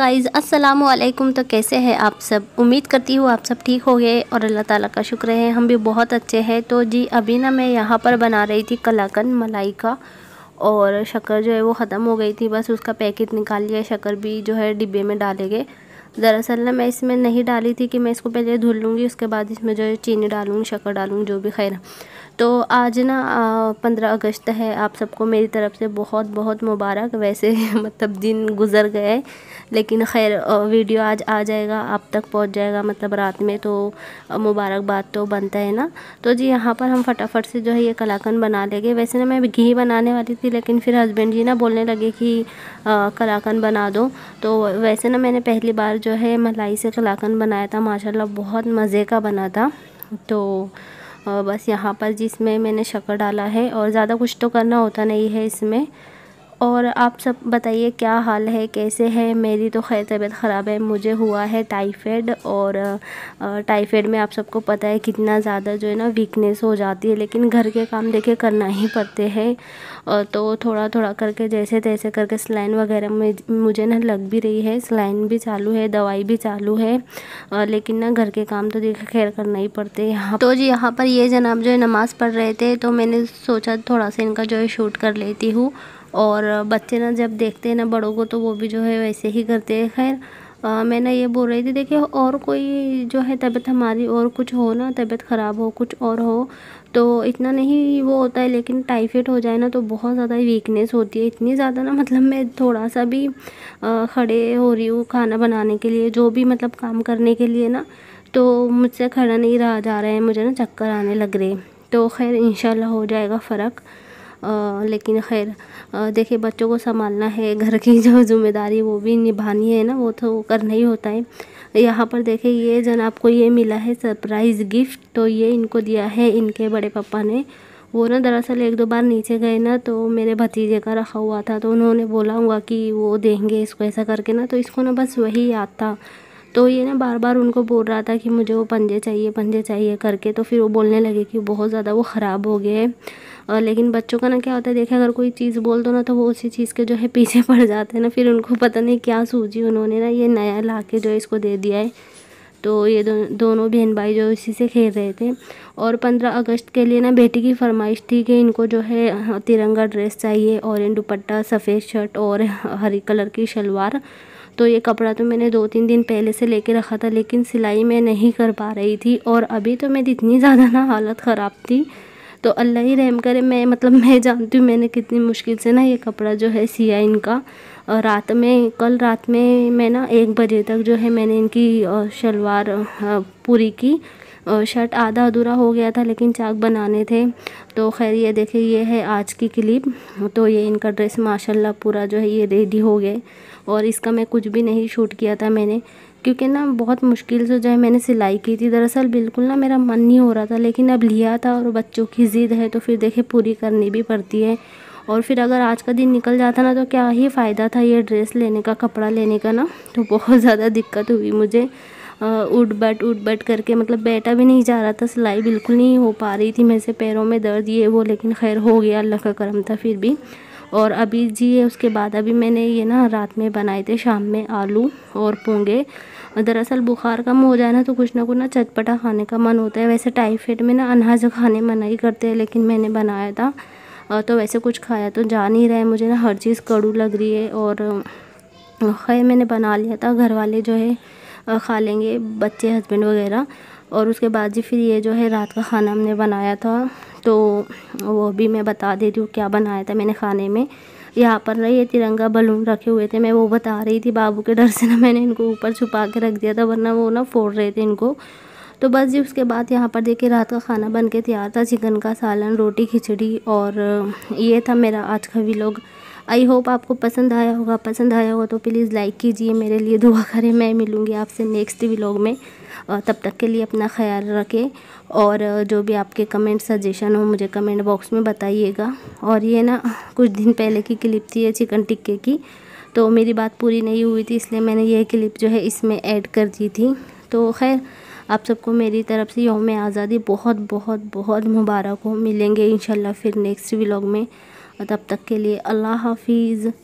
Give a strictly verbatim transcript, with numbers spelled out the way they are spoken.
Guys, अस्सलामु अलैकुम। तो कैसे हैं आप सब? उम्मीद करती हूँ आप सब ठीक हो गए और अल्लाह ताला का शुक्र है हम भी बहुत अच्छे हैं। तो जी अभी ना मैं यहाँ पर बना रही थी कलाकंद मलाई का, और शक्कर जो है वो ख़त्म हो गई थी, बस उसका पैकेट निकाल लिया। शक्कर भी जो है डिब्बे में डाले गए। दरअसल ना मैं इसमें नहीं डाली थी कि मैं इसको पहले धुल लूँगी, उसके बाद इसमें जो है चीनी डालूँगी, शक्कर डालूँगी, जो भी खैर। तो आज ना पंद्रह अगस्त है, आप सबको मेरी तरफ़ से बहुत बहुत मुबारक। वैसे मतलब दिन गुज़र गए, लेकिन खैर वीडियो आज आ जाएगा, आप तक पहुंच जाएगा मतलब रात में, तो मुबारकबाद तो बनता है ना। तो जी यहाँ पर हम फटाफट से जो है ये कलाकंद बना लेंगे। वैसे ना मैं घी बनाने वाली थी, लेकिन फिर हस्बैंड जी ना बोलने लगे कि कलाकंद बना दो। तो वैसे ना मैंने पहली बार जो है मलाई से कलाकंद बनाया था, माशाल्लाह बहुत मज़े का बना था। तो बस यहाँ पर जिसमें मैंने शक्कर डाला है, और ज़्यादा कुछ तो करना होता नहीं है इसमें। और आप सब बताइए क्या हाल है, कैसे है? मेरी तो खैर तबीयत ख़राब है, मुझे हुआ है टाइफाइड। और टाइफाइड में आप सबको पता है कितना ज़्यादा जो है ना वीकनेस हो जाती है, लेकिन घर के काम देखे करना ही पड़ते हैं। तो थोड़ा थोड़ा करके जैसे तैसे करके सलाइन वगैरह में मुझे ना लग भी रही है, सलाइन भी चालू है, दवाई भी चालू है, लेकिन ना घर के काम तो देखे खैर करना ही पड़ते हैं यहाँ। तो जी यहाँ पर ये जनाब जो है नमाज़ पढ़ रहे थे, तो मैंने सोचा थोड़ा सा इनका जो है शूट कर लेती हूँ। और बच्चे ना जब देखते हैं ना बड़ों को, तो वो भी जो है वैसे ही करते हैं। खैर मैं ना ये बोल रही थी, देखिए और कोई जो है तबीयत हमारी और कुछ हो ना, तबीयत ख़राब हो, कुछ और हो, तो इतना नहीं वो होता है, लेकिन टाइफाइड हो जाए ना तो बहुत ज़्यादा वीकनेस होती है, इतनी ज़्यादा ना, मतलब मैं थोड़ा सा भी खड़े हो रही हूँ खाना बनाने के लिए, जो भी मतलब काम करने के लिए ना, तो मुझसे खड़ा नहीं रहा जा रहा है, मुझे ना चक्कर आने लग रहे। तो खैर इंशाल्लाह हो जाएगा फ़र्क। आ, लेकिन खैर देखिए बच्चों को संभालना है, घर की जो जिम्मेदारी वो भी निभानी है ना, वो तो करना ही होता है। यहाँ पर देखिए ये जनाब को ये मिला है सरप्राइज़ गिफ्ट, तो ये इनको दिया है इनके बड़े पापा ने। वो ना दरअसल एक दो बार नीचे गए ना, तो मेरे भतीजे का रखा हुआ था, तो उन्होंने बोला होगा कि वो देंगे इसको ऐसा करके ना, तो इसको ना बस वही याद था। तो ये ना बार बार उनको बोल रहा था कि मुझे वो पंजे चाहिए, पंजे चाहिए करके। तो फिर वो बोलने लगे कि बहुत ज़्यादा वो ख़राब हो गए हैं। लेकिन बच्चों का ना क्या होता है, देखिए अगर कोई चीज़ बोल दो ना, तो वो उसी चीज़ के जो है पीछे पड़ जाते हैं ना, फिर उनको पता नहीं क्या सूझी, उन्होंने ना ये नया ला के जो है इसको दे दिया है। तो ये दो, दोनों बहन भाई जो इसी से खेल रहे थे। और पंद्रह अगस्त के लिए ना बेटी की फरमाइश थी कि इनको जो है तिरंगा ड्रेस चाहिए, ऑरेंज दुपट्टा, सफ़ेद शर्ट और हरी कलर की शलवार। तो ये कपड़ा तो मैंने दो तीन दिन पहले से लेके रखा था, लेकिन सिलाई मैं नहीं कर पा रही थी, और अभी तो मेरी इतनी ज़्यादा ना हालत ख़राब थी। तो अल्लाह ही रहम करे, मैं मतलब मैं जानती हूँ मैंने कितनी मुश्किल से ना ये कपड़ा जो है सिया इनका। और रात में, कल रात में मैं ना एक बजे तक जो है मैंने इनकी शलवार पूरी की। शर्ट आधा अधूरा हो गया था, लेकिन चाक बनाने थे। तो खैर ये देखिए ये है आज की क्लिप। तो ये इनका ड्रेस माशाल्लाह पूरा जो है ये रेडी हो गए, और इसका मैं कुछ भी नहीं शूट किया था मैंने, क्योंकि ना बहुत मुश्किल से जो है मैंने सिलाई की थी। दरअसल बिल्कुल ना मेरा मन नहीं हो रहा था, लेकिन अब लिया था और बच्चों की ज़िद है, तो फिर देखिए पूरी करनी भी पड़ती है। और फिर अगर आज का दिन निकल जाता ना, तो क्या ही फ़ायदा था ये ड्रेस लेने का, कपड़ा लेने का ना। तो बहुत ज़्यादा दिक्कत हुई मुझे, उठ बैठ उठ बैठ करके, मतलब बैठा भी नहीं जा रहा था, सिलाई बिल्कुल नहीं हो पा रही थी मेरे से, पैरों में दर्द ये वो, लेकिन खैर हो गया, अल्लाह का करम था फिर भी। और अभी जी उसके बाद अभी मैंने ये ना रात में बनाए थे शाम में आलू और पोंगे। दरअसल बुखार कम हो जाए ना, तो कुछ ना कुछ ना चटपटा खाने का मन होता है। वैसे टाइफाइड में ना अनाज खाने मना ही करते हैं, लेकिन मैंने बनाया था तो वैसे कुछ खाया तो जा नहीं रहा है, मुझे ना हर चीज़ कड़ू लग रही है। और खैर मैंने बना लिया था, घर वाले जो है खा लेंगे, बच्चे हस्बैंड वगैरह। और उसके बाद जी फिर ये जो है रात का खाना हमने बनाया था, तो वो भी मैं बता देती हूँ क्या बनाया था मैंने खाने में। यहाँ पर ना ये तिरंगा बलून रखे हुए थे, मैं वो बता रही थी, बाबू के डर से ना मैंने इनको ऊपर छुपा के रख दिया था, वरना वो ना फोड़ रहे थे इनको। तो बस जी उसके बाद यहाँ पर देखिए रात का खाना बन के तैयार था, चिकन का सालन, रोटी, खिचड़ी, और ये था मेरा आज का व्लॉग। आई होप आपको पसंद आया होगा। पसंद आया होगा तो प्लीज़ लाइक कीजिए, मेरे लिए दुआ करें। मैं मिलूँगी आपसे नेक्स्ट व्लॉग में, तब तक के लिए अपना ख्याल रखें। और जो भी आपके कमेंट सजेशन हो मुझे कमेंट बॉक्स में बताइएगा। और ये ना कुछ दिन पहले की क्लिप थी ये चिकन टिक्के की, तो मेरी बात पूरी नहीं हुई थी, इसलिए मैंने ये क्लिप जो है इसमें ऐड कर दी थी। तो खैर आप सबको मेरी तरफ़ से यौम आज़ादी बहुत बहुत बहुत मुबारक हो। मिलेंगे इंशाल्लाह फिर नेक्स्ट व्लॉग में, तब तक के लिए अल्लाह हाफिज़।